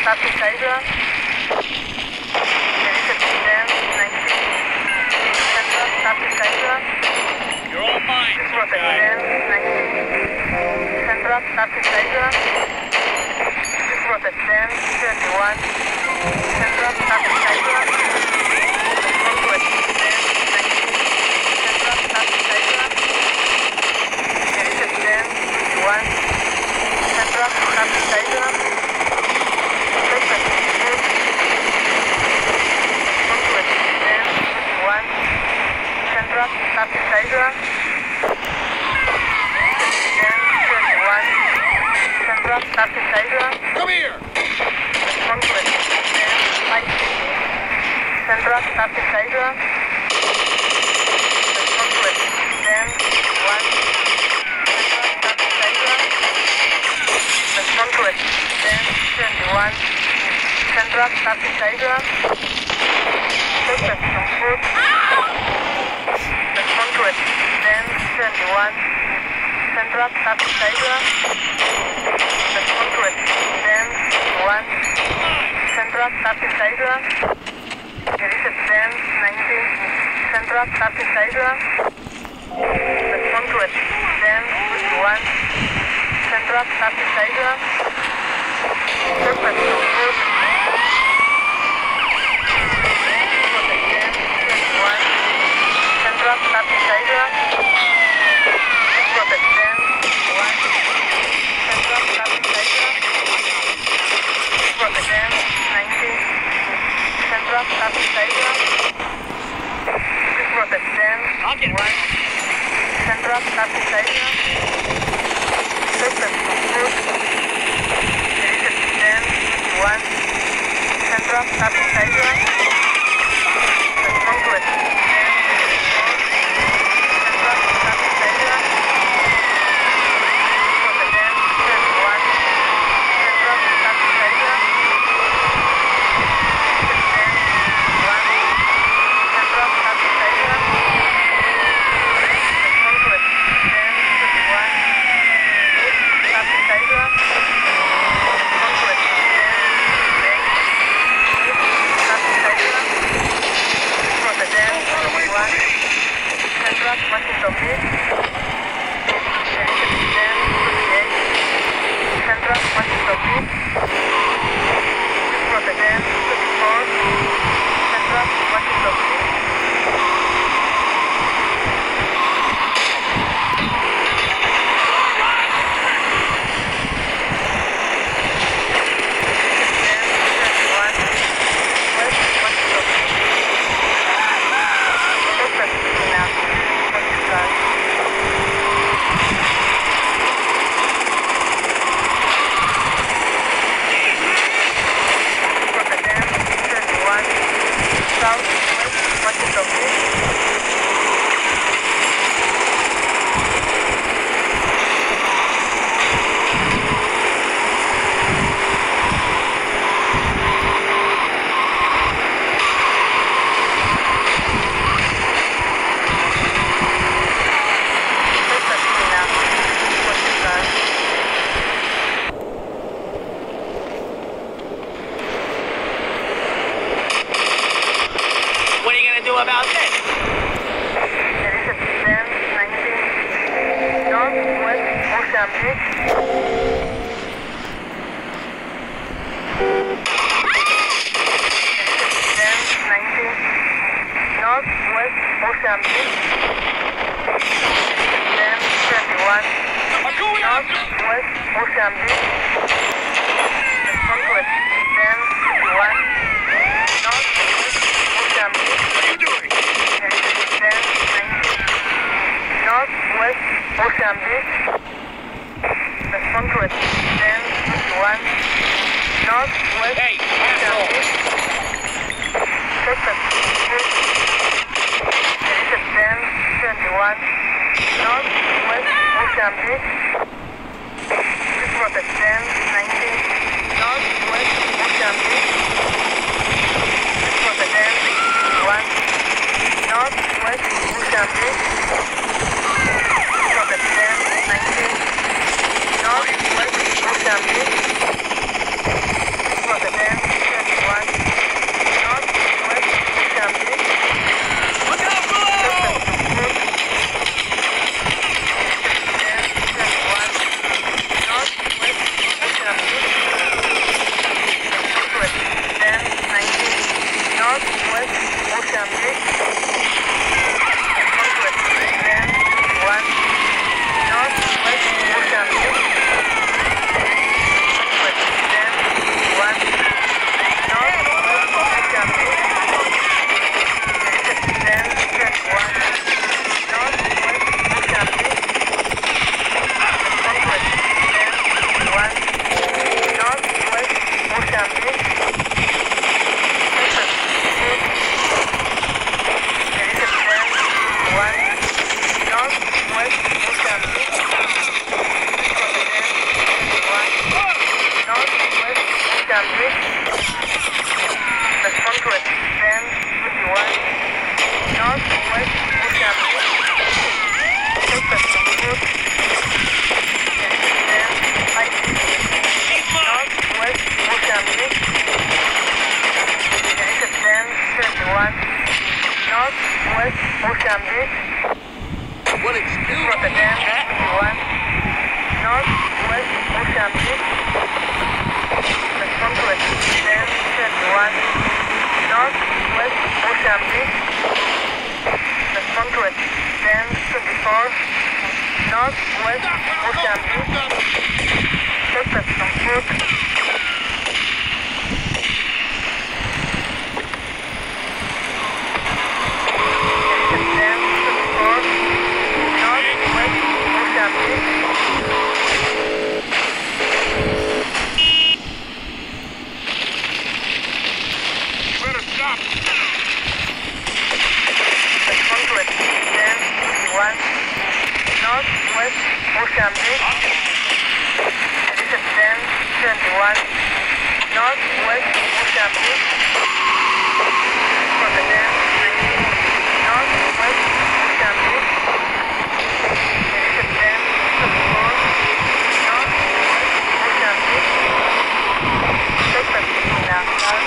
Traffic Hydra. Elizabeth 10, 19. Central, Traffic Hydra. You're all mine, Elizabeth guy. 10, 19. Central, Traffic Hydra. Elizabeth 10, 31. Central, Traffic Hydra. Northwest 10, 19. Central, Traffic Hydra. Elizabeth 10, 51. Central, Traffic Hydra. Central, Traffic Hydra. 1031. Central, Traffic Hydra. Come here! Respond to it. 1050. Central, Traffic Hydra. Respond to it. 1051. Central, Traffic Hydra. Respond to it. 1071. Central, Traffic Hydra. Suspect on foot. Respond to it. 1071. Central, Traffic Hydra. Respond to it. 1061. Central, Traffic Hydra. Elizabeth 10, 19. Central, Traffic Hydra. Respond to it. 1051. Central, Traffic Hydra. Suspect on foot. Central, Traffic Hydra. Protect 10, 1. Central, Traffic Hydra. Protect 10, 19. Central, Traffic Hydra. Protect 10, I'll get 1. Central, Traffic Hydra. Suspect on foot. Elizabeth 10, 51. Central, Traffic Hydra. Respond to it. 10, 54. Central, Traffic Hydra. Protect 10, 31. Central, Traffic Hydra. Elizabeth 10, 1. Central, Traffic Hydra. Respond to it. 10, 51. East, Traffic Hydra. Respond to it. 10, 8. East, Traffic Hydra. Protect 10, 51. Central, Washington Beach. Elizabeth 10, 58. Central, Washington Beach. Protect 10, 54. Central, Washington Beach. What are you gonna do about this? Elizabeth 10, 19. Northwest Mozambique. Elizabeth 10, 19. Northwest Mozambique. Elizabeth 10, 31. I'm going after him! Northwest Mozambique. Respond to it. 10, 51. Northwest Mozambique. What are you doing? Elizabeth 10, 19. Northwest Mozambique. Respond to it. 10, 51. Northwest Hey, asshole! Mozambique. Suspect. Elizabeth 10, 21. Northwest Mozambique. Protect 10, 19. Northwest Mozambique. Protect 10, 1. Northwest Mozambique. Protect 10, 19. Northwest Mozambique. Protect 10, Northwest Mozambique. Suspect on foot. Descend 24. Northwest Mozambique. You better stop. Respond to descend 51. Northwest Mozambique. Descend 21. Northwest Mozambique. Descend 3. Northwest Mozambique. Descend 24. Northwest Mozambique. Suspect in Natal.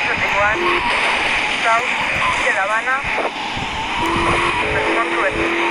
South de La Habana. Respond to it.